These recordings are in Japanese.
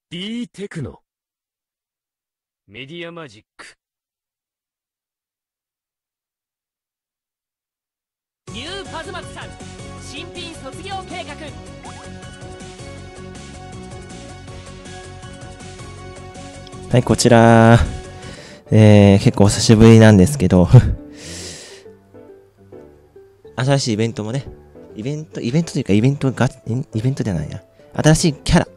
D テクノメディアマジックニューパズマツさん新品卒業計画。 はい、こちら、結構お久しぶりなんですけど、新しいイベントもね、イベントというかイベントじゃないや。新しいキャラ、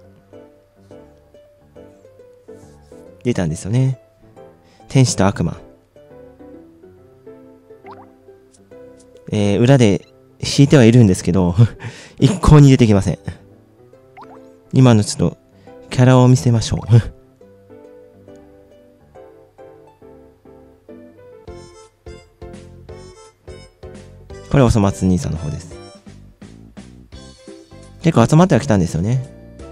出たんですよね。天使と悪魔。裏で引いてはいるんですけど、一向に出てきません。今のちょっと、キャラを見せましょう。これおそ松兄さんの方です。結構集まってはきたんですよね。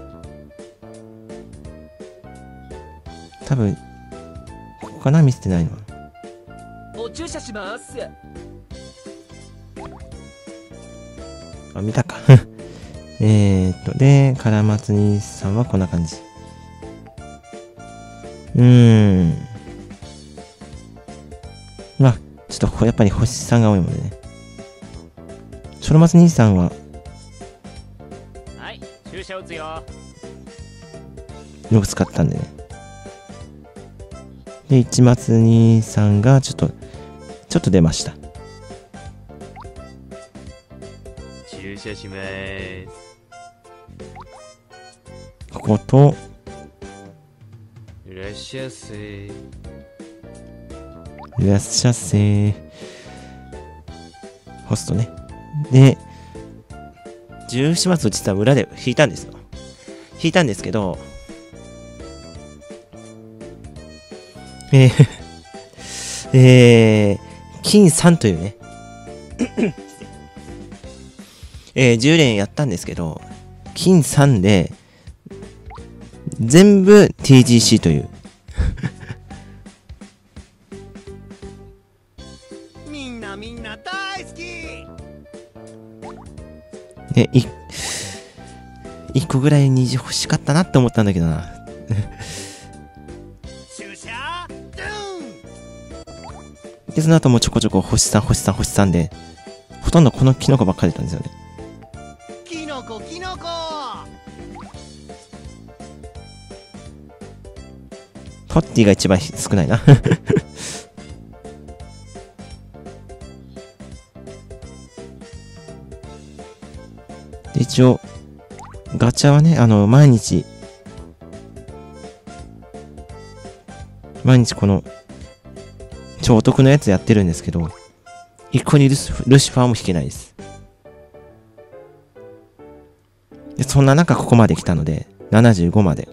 多分、ここかな見せてないのは。 お注射します。 あ、見たか。で、カラマツ兄さんはこんな感じ。まあ、ちょっとやっぱり星さんが多いもんでね。ショロマツ兄さんは、 はい、注射打つよ。 よく使ったんでね。で、一松兄さんがちょっと出ました。 注射しまーす。 ここと、 いらっしゃいせー。 いらっしゃっせー。ホストね。で、14末を実は裏で引いたんですよ。引いたんですけど、金3というね、10連やったんですけど、金3で、全部 TGC という。 みんな大好き。 ね、一個ぐらい虹欲しかったなって思ったんだけどな。 注射ドゥン。 で、その後もちょこちょこ星さんで、ほとんどこのキノコばっかり出たんですよね。 キノコ。 トッティが一番少ないな。で、一応、ガチャはね、毎日この、超お得なやつやってるんですけど、一個にルシファーも引けないです。で、そんな中ここまで来たので、75まで。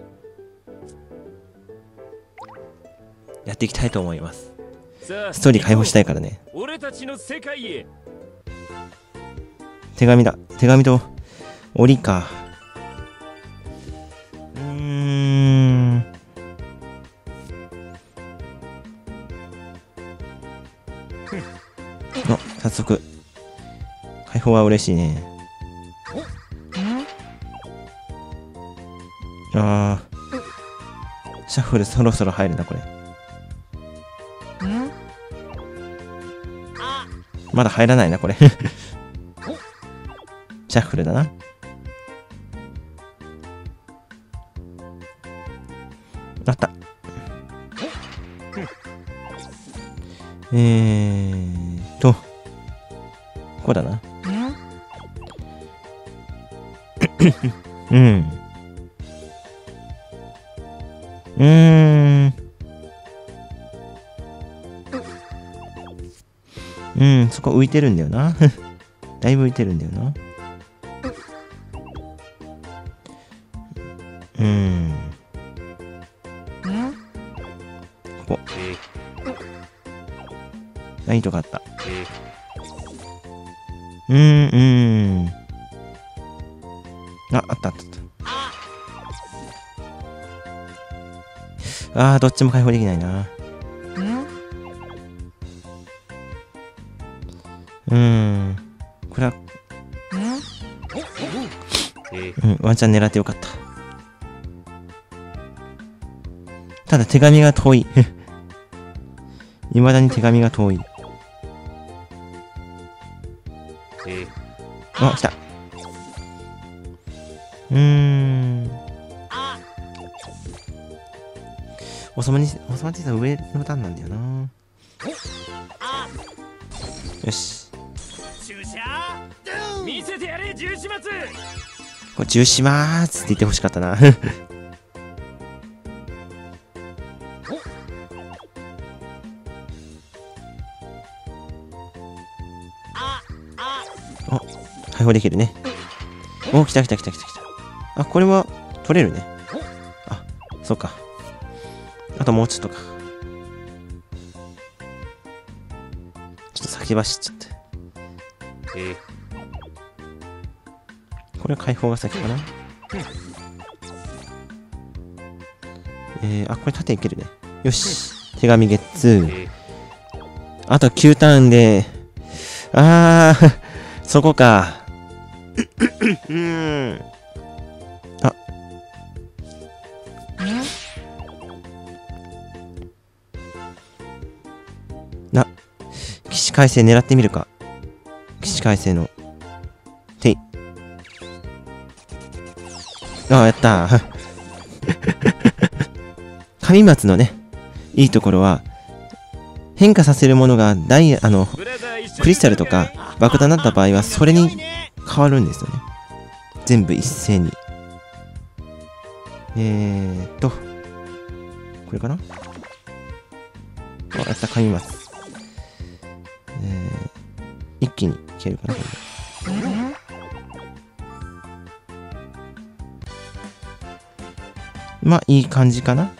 やっていきたいと思います。ストーリー解放したいからね。 俺たちの世界へ。 手紙だ。手紙と、檻か。早速。解放は嬉しいね。シャッフルそろそろ入るな、これ。まだ入らないな、これ。シャッフルだな。あった。ここだな。そこ浮いてるんだよな。だいぶ浮いてるんだよな。ここ。いいとこあった。あった。どっちも解放できないな。これは、ワンチャン狙ってよかった。 ただ手紙が遠い。未だに手紙が遠い。あ、来た。おさまにさん上の段なんだよな。よし。 注射見せてやれ重始末。 これ重始末って言ってほしかったな。お、解放できるね。お、来た来た来た来た来た。あ、これは取れるね。あ、そうか。あともうちょっとか。ちょっと先走っちゃって。これは解放が先かな。あ、これ縦いけるね。よし。手紙ゲッツ。あと9ターンで、そこか。あ。起死回生狙ってみるか。起死回生の。てい。ああ、やったー。神松のね、いいところは、変化させるものがクリスタルとか爆弾だった場合は、それに変わるんですよね。全部一斉に。これかな。あ、やった、神松。一気に消えるかな、これ。まあ、いい感じかな。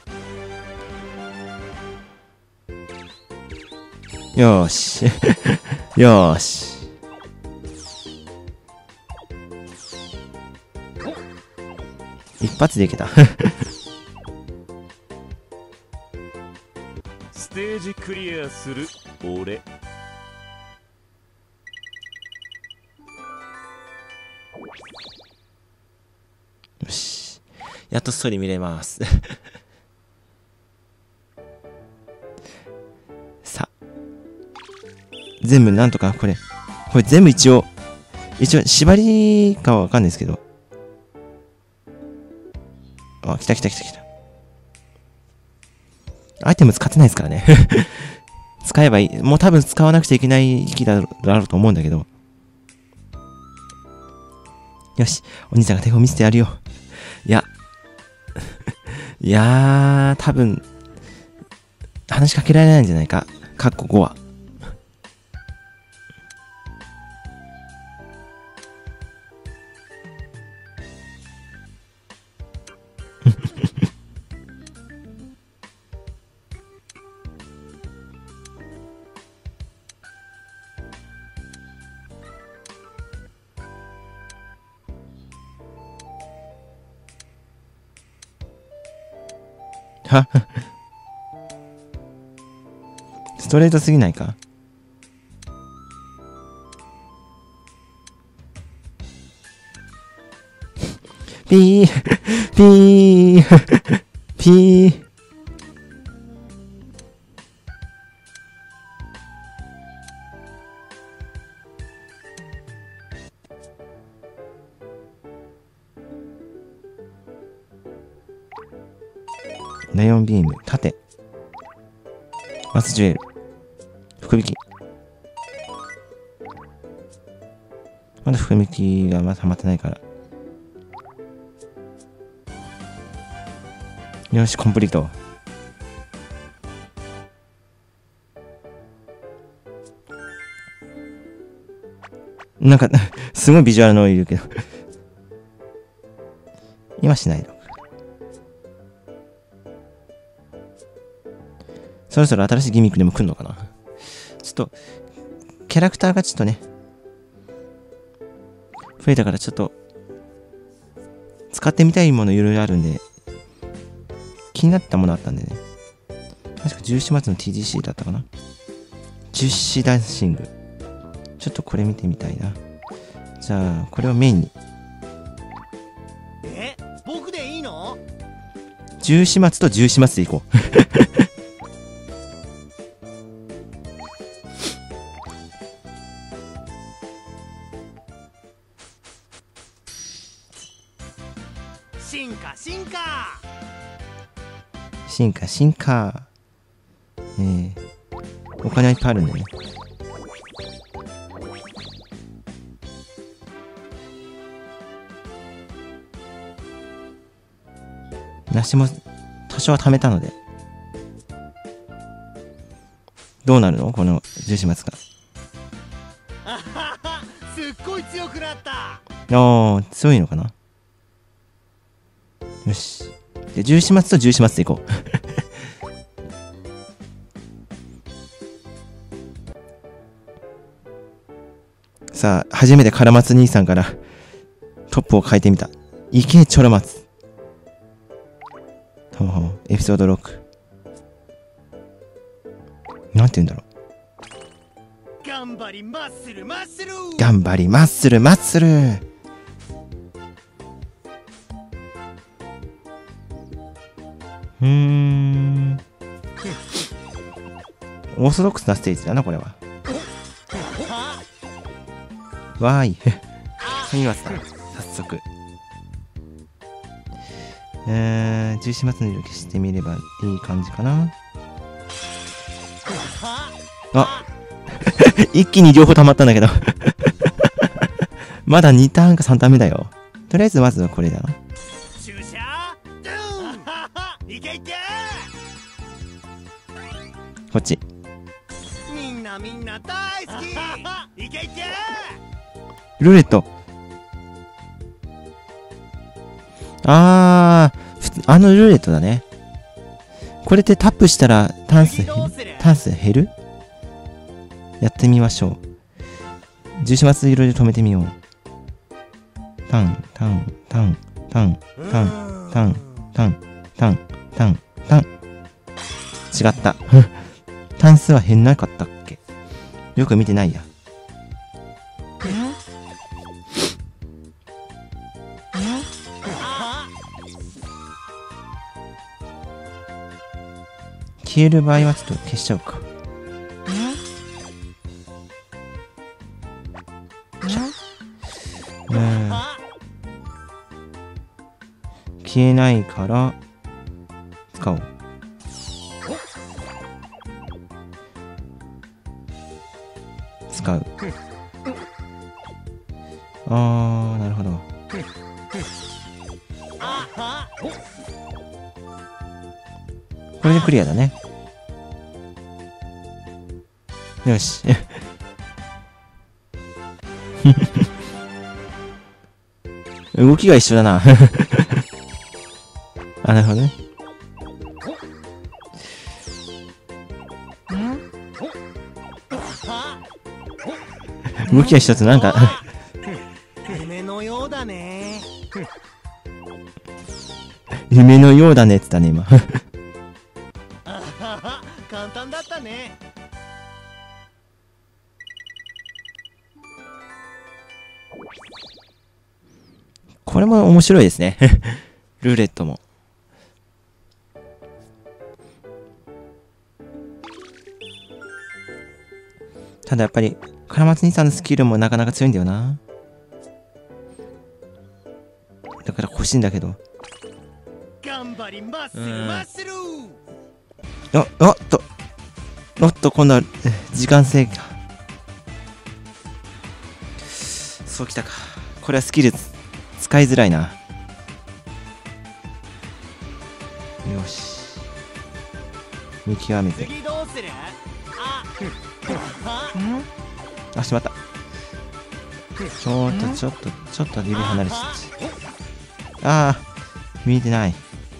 よーし。よーし。一発でいけた。 ステージクリアする俺。 よし。やっとストーリー見れます。さあ。全部なんとか、これ全部一応、縛りかはわかんないですけど。あ、来た来た来た来た。アイテム使ってないですからね。使えばいい。もう多分使わなくちゃいけない時期だろうと思うんだけど。よし。お兄さんが手を見せてやるよ。いや。いやー、多分、話しかけられないんじゃないか。かっこ5は。はストレートすぎないか。ピーピーピー。ライオンビーム、縦。マスジュエル。福引き。まだ福引きがまだ溜まってないから。よし、コンプリート。なんか、すごいビジュアルのいるけど。今しないの。そろそろ新しいギミックでも来るのかな。ちょっと、キャラクターがちょっとね、増えたからちょっと、使ってみたいものいろいろあるんで、気になったものあったんでね。確か14月の TGC だったかな。樹脂ダンシング。ちょっとこれ見てみたいな。じゃあ、これをメインに。 僕でいいの？ 十四末と十四末でいこう。 進化進化。 進化進化。お金はいっぱいあるんだよね。梨も多少は貯めたので、どうなるのこの十四末が。 あはは、すっごい強くなった。 ああ、強いのかな。よし。で、十四末と十四末でいこう。さあ、初めてカラマツ兄さんからトップを変えてみた。いけチョロマツ。ほうほう、エピソード6。なんて言うんだろう。 頑張りマッスルマッスル。 頑張りマッスルマッスル。オーソドックスなステージだな、これは。わーい。神松だ。早速。十四末の色消してみればいい感じかな。あ一気に両方溜まったんだけど。まだ2ターンか3ターン目だよ。とりあえずまずはこれだな。 注射ドゥーン。いけいけ。 こっち。 みんな大好き。いけいけ。 ルーレット。あのルーレットだね。これってタップしたらタンス減る？やってみましょう。十四末色で止めてみよう。タンタンタンタンタンタンタンタンタンタン。違った。タンスは減んなかったっけ？よく見てないや。消える場合はちょっと消しちゃうか。消えないから使おう。使う。あー、なるほど。これでクリアだね。よし。動きが一緒だな。あ、なるほどね。動きが一つなんか夢のようだね。 夢のようだねって言ったね今。 簡単だったね。 これも面白いですね。ルーレットも。ただやっぱりカラマツ兄さんのスキルもなかなか強いんだよな。だから欲しいんだけど。 頑張りマッスルマッスル。 おっと今度は時間制限。そうきたか。これはスキル使いづらいな。よし、見極めて。 次どうする？ あ、しまった。ちょっと指離れちゃった。ああ、見えてない。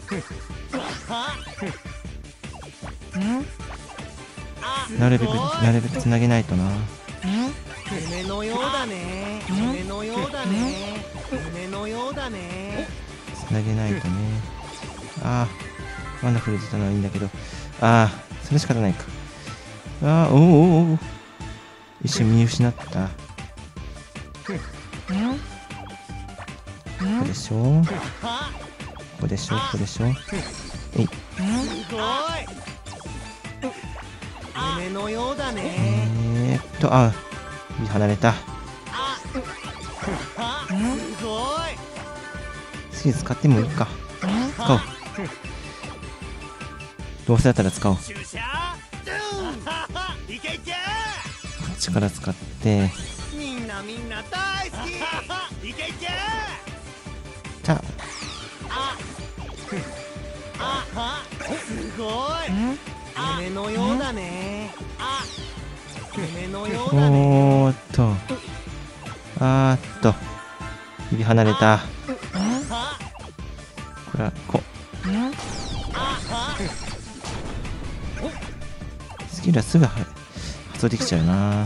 なるべくつなげないとな。 夢のようだね。夢のようだね。夢のようだね。 つなげないとね。ああ、ワンダフル出たのはいいんだけど。ああ、それ仕方ないか。ああ、おお、一瞬見失った。こうでしょ。 こでしょここでしょ。えい。 すごい夢のようだね。 あ、指離れた。 すごい次使ってもいいか。使おう。どうせだったら使おう。こ注射いけいけっちから使って。 みんな大好きいけいけじゃすごい夢のようだね。夢のようだあ、 ね。 おーっと。指離れた。これはスキルはすぐ発動できちゃうな。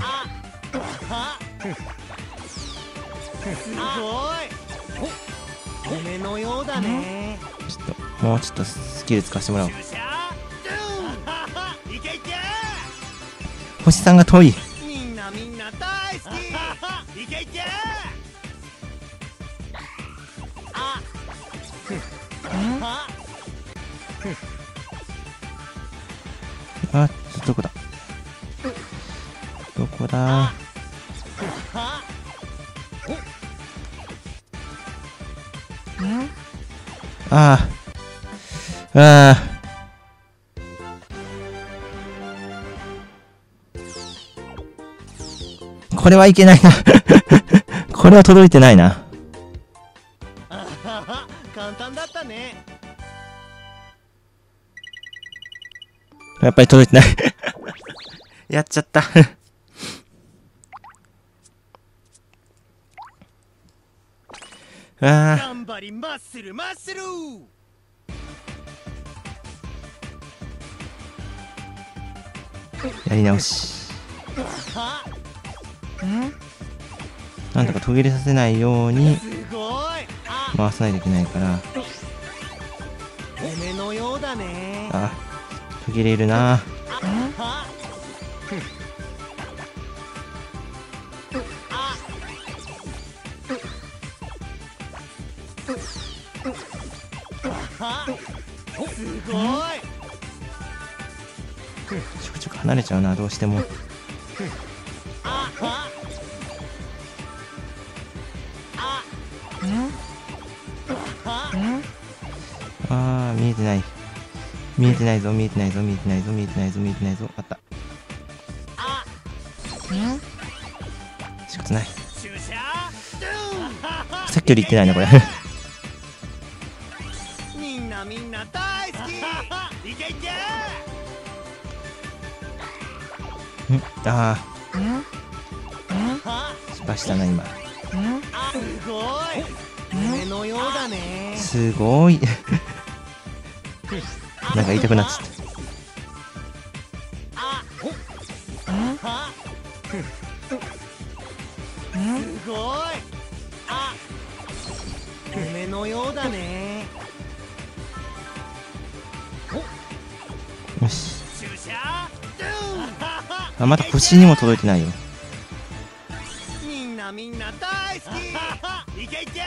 すごい夢のようだね。 もうちょっとスキル使わせてもらおう。 注射いけいけ星さんが遠い。 みんな大好きいけいけどこだどこだ。これはいけないな。これは届いてないな。 簡単だったね。 やっぱり届いてない。やっちゃった。 頑張りマッスルやり直し。なんとか途切れさせないようにすごい回さないといけないから。 夢のようだね。 途切れるな。 すごいちょくちょく離れちゃうな、どうしても。見えてない。見えてないぞ。あった。仕方ない。さっきより言ってないね、これ。 みんな大好きいけいけ失敗したな、今。 すごい夢のようだね。 すごい。なんか言いたくなっちゃった。 すごい夢のようだね。 よし。まだ星にも届いてないよ。 みんな大好きいけいけ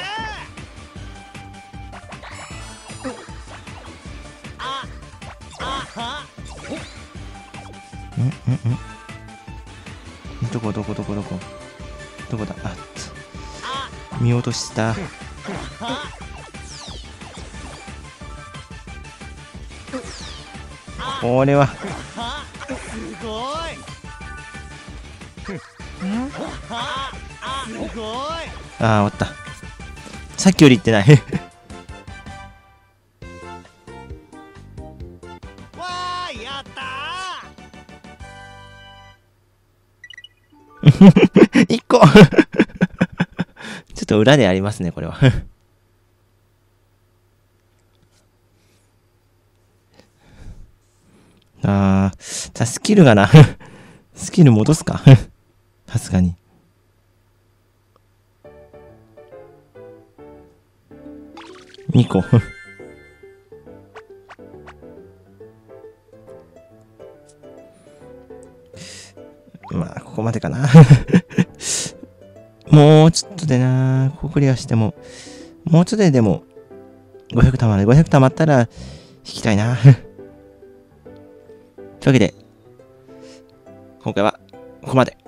どこだ。見落とした。これはすごいすごい終わった。さっきより言ってない。 わーやったー1個。ちょっと裏でありますね、これは。じゃあスキルがな。スキル戻すか。さすがに。2個。ここまでかな。もうちょっとでな、ここクリアしても、もうちょっとででも、 500溜まる。500溜まったら引きたいな。というわけで、今回はここまで。